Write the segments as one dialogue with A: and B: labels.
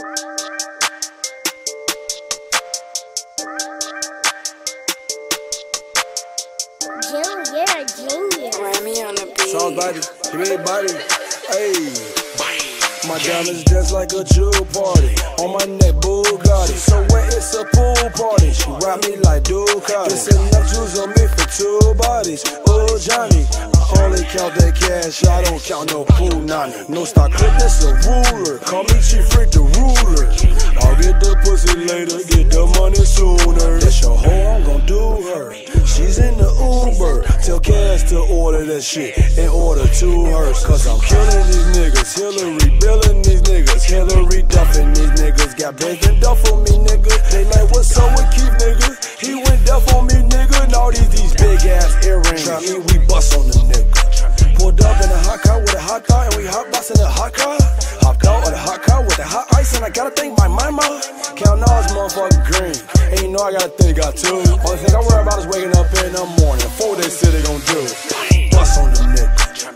A: You're a genius.
B: Grammy on the beat.
C: Sauce body, big body, ayy. My diamonds just like a jewel party. On my neck, Bugatti. So when it's a pool party, she ride me like Ducati. There's enough jewels on me for two bodies. Oh, Johnny, I only count that cash, I don't count no pool nani. No stock clip, that's a ruler. Call me Chief Rick the ruler. I'll get the pussy later, get the money sooner. That's your hoe, I'm gon' do her. She's in the Uber. Tell Cass to order that shit and order 2 hers. Cause I'm killing these niggas, Hillary billing these niggas, Hillary duffing these niggas. Got bands and duff on me, nigga. They like, what's up with Keef, nigga? He went duff on me, nigga. And all these big ass earrings. Try me, we bust on the nigga. Pulled up in a hot car with a hot car, and we hot bustin' a hot car. Hopped out of the hot car with the hot ice, and I gotta think my mama. Countin' all this motherfucking green, and you know I gotta think I too. Only thing I worry about is waking up in the morning. 4 days till they gon' do it. Bust on the nigga.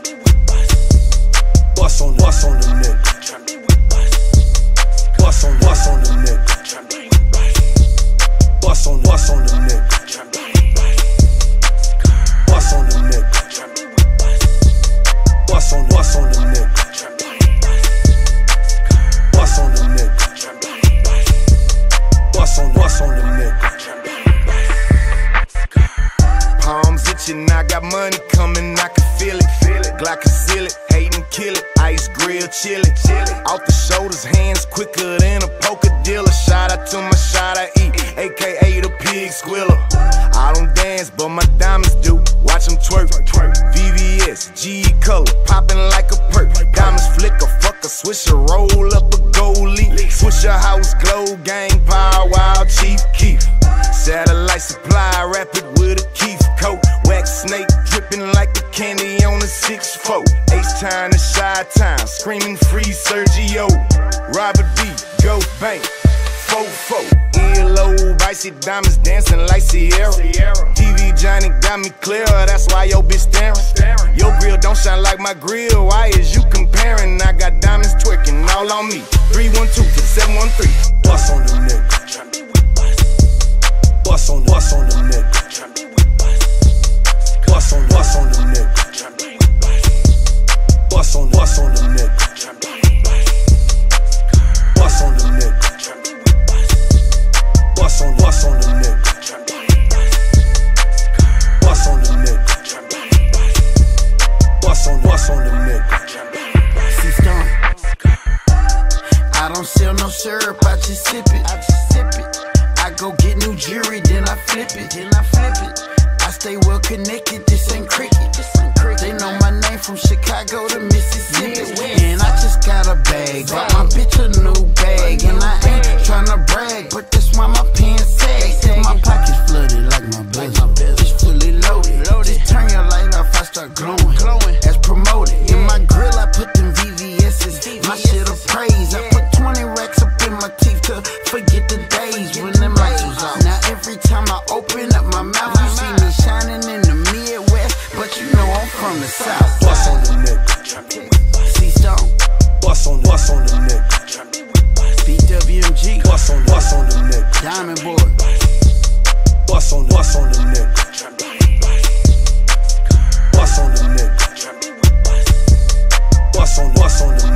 C: Bust on the nigga. Bust on the nigga. Bust on the nigga. Bust on the nigga. Bust on the nigga. Bust on the nigga. Bust on the nigga. Bust on the nigga.
D: Palms itching, I got money coming, I can feel it. Glock conceal it, hate and kill it. Ice grill chillin'. Off the shoulders, hands quicker than a poker dealer. Shout out to my shot I eat, aka the pig squiller. I don't dance, but my diamonds do. Watch them twerk. VVS, G color, popping like a perk. Diamonds flicker, fuck a swisher, roll up a goalie. Swisher house, glow, gang, power, wild, Chief Keef. Satellite supply, rapid with a Keef coat. Wax snake, dripping like the candy on a 6-4. H-time to Chi-Town, screaming free Sergio. Robert B, go bank, 4-4. Earlobe, icy diamonds dancing like Sierra. TV Johnny got me clear, that's why your bitch staring. Your grill don't shine like my grill, why is you comparing? I got diamonds twerking all on me. 312 to the 713.
C: Bust on the nigga. Bust on the nigga. Bust on the nigga. Bust on the nigga. Bust on the nigga. Bust on the nigga. Bust on the nigga. Bust on the nigga.
E: See Stone, I don't sell no syrup, I just sip it. I go get new jewelry, then I flip it. I stay well connected, this ain't cricket. They know my name from Chicago to Mississippi. And I just got a bag, got my bitch a new bag. And I ain't tryna brag, but that's why my pants sag. Till my pockets flooded like my bezel. It's fully loaded. Just turn your light off, I start glowing. As promoted. In my grill, I put them VVS's. My shit of praise. I put 20 racks up in my teeth to forget the days when them lights was off. Now every time I open up my mouth, you see me shining in the Midwest, but you know I'm from the South.
C: Bust on the nigga.
E: See Stone,
C: Bust on the nigga.
E: BWMG,
C: Bust on the nigga.
E: Diamond Boy,
C: Bust on the nigga. Bust on the nigga. Bust on the nigga.